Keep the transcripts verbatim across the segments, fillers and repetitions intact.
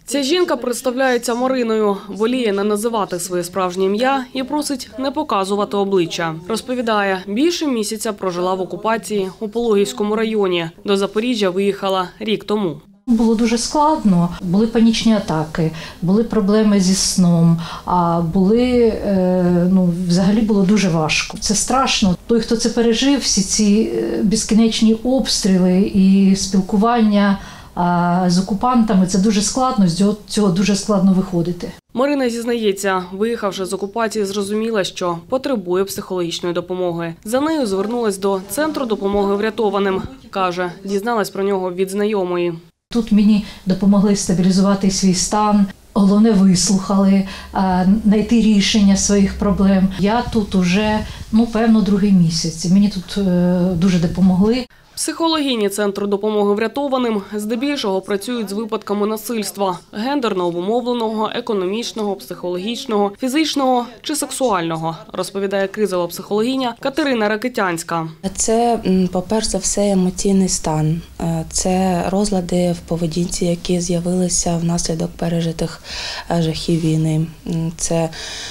Ця жінка представляється Мариною, воліє не називати своє справжнє ім'я і просить не показувати обличчя. Розповідає, більше місяця прожила в окупації у Пологівському районі. До Запоріжжя виїхала рік тому. Було дуже складно, були панічні атаки, були проблеми зі сном, а були, ну, взагалі було дуже важко. Це страшно. Той, хто це пережив, всі ці безкінечні обстріли і спілкування з окупантами, це дуже складно, з цього дуже складно виходити. Марина зізнається, виїхавши з окупації, зрозуміла, що потребує психологічної допомоги. За нею звернулась до Центру допомоги врятованим. Каже, дізналась про нього від знайомої. Тут мені допомогли стабілізувати свій стан, головне вислухали, знайти рішення своїх проблем. Я тут уже, ну, певно, другий місяць. Мені тут дуже допомогли. Психологині Центру допомоги врятованим здебільшого працюють з випадками насильства – гендерно обумовленого, економічного, психологічного, фізичного чи сексуального, розповідає кризова психологиня Катерина Ракитянська. Це, по-перше за все, емоційний стан. Це розлади в поведінці, які з'явилися внаслідок пережитих жахів війни. Це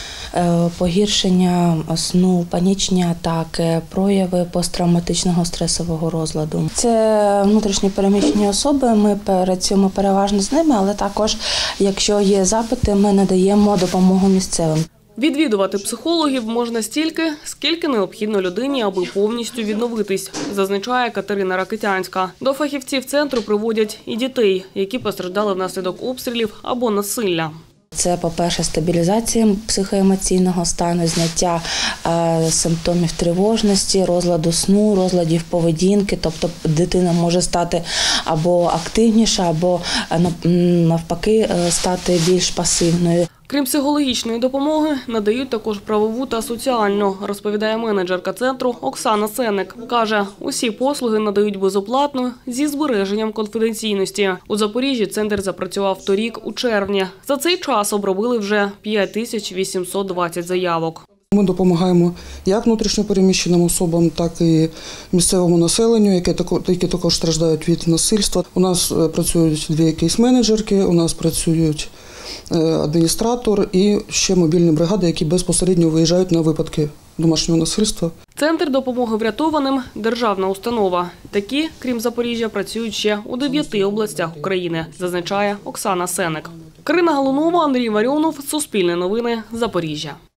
погіршення сну, панічні атаки, прояви посттравматичного стресового розладу. Це внутрішньо переміщені особи, ми працюємо переважно з ними, але також, якщо є запити, ми надаємо допомогу місцевим. Відвідувати психологів можна стільки, скільки необхідно людині, аби повністю відновитись, зазначає Катерина Ракитянська. До фахівців центру приводять і дітей, які постраждали внаслідок обстрілів або насилля. Це, по-перше, стабілізація психоемоційного стану, зняття е, симптомів тривожності, розладу сну, розладів поведінки. Тобто дитина може стати або активніша, або навпаки стати більш пасивною. Крім психологічної допомоги, надають також правову та соціальну, розповідає менеджерка центру Оксана Сенник. Каже, усі послуги надають безоплатно зі збереженням конфіденційності. У Запоріжжі центр запрацював торік у червні. За цей час обробили вже п'ять тисяч вісімсот двадцять заявок. Ми допомагаємо як внутрішньопереміщеним особам, так і місцевому населенню, які також страждають від насильства. У нас працюють дві кейс-менеджерки, у нас працюють адміністратор і ще мобільні бригади, які безпосередньо виїжджають на випадки домашнього насильства. Центр допомоги врятованим – державна установа. Такі, крім Запоріжжя, працюють ще у дев'яти областях України, зазначає Оксана Сенник. Карина Галунова, Андрій Варіонов, Суспільне новини, Запоріжжя.